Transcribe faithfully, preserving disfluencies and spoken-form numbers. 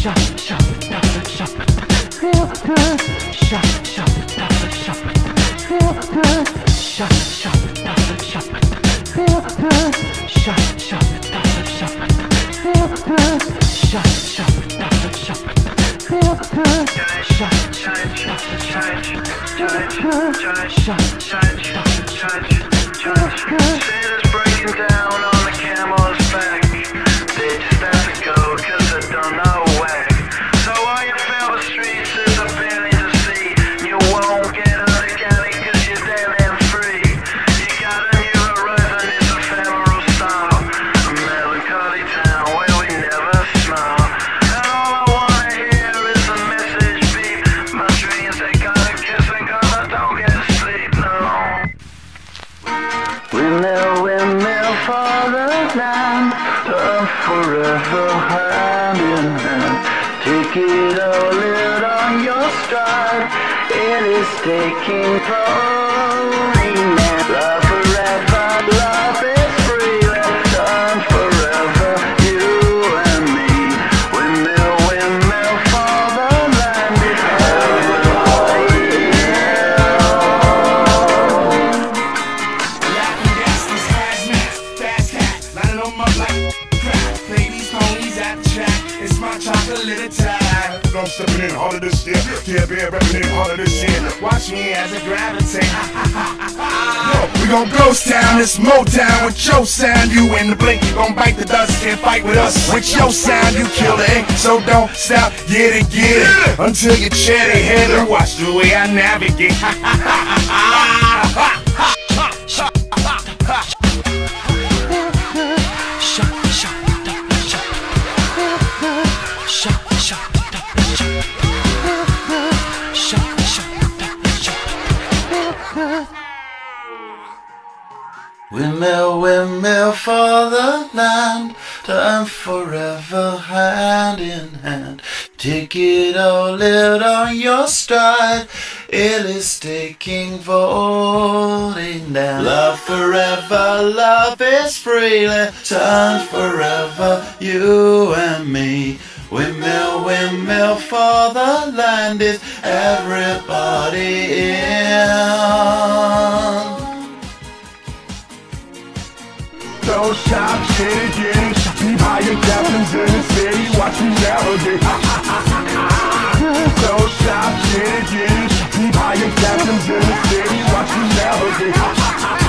Sailors breaking down on the camel's back. They just have to go cause they don't know where. So all you feel the streets is a feeling to see. You won't get out of Cali cause you're damn damn free. You got a new horizon, it's ephemeral style. A melancholy town where we never smile. And all I wanna hear is a message beep. My dreams they gotta kiss and cause I don't get sleep, no. Windmill, windmill for the land of forever hand in hand. Take it all out on your stride. It is taking rolling man. Love forever, love is free. Let's turn forever, you and me. Windmill, windmill for the land. It's everybody Laughing gas, these hazmats, fast cats, lining them up like crap. Play these ponies at the track. It's my chocolate attack. I'm stepping in harder this year. Yeah, bear repping in harder this year. Watch me as I gravitate. Yo, we gon' ghost town, it's Motown with your sound. You in the blink, you gon' bite the dust. Can't fight with us. With your sound, you kill the ink. So don't stop, get it, get it. Until you chair they head and watch the way I navigate. Windmill, windmill for the land, turn forever hand in hand. Take it all out on your stride. It is taking voting down. Love forever, love is free. Let's turn forever, you and me. Windmill, windmill for the land. Is everybody in? Don't stop, shit again. Be higher captains in the city, watch me navigate. Don't stop, shit again. Be higher captains in the city, watch me navigate.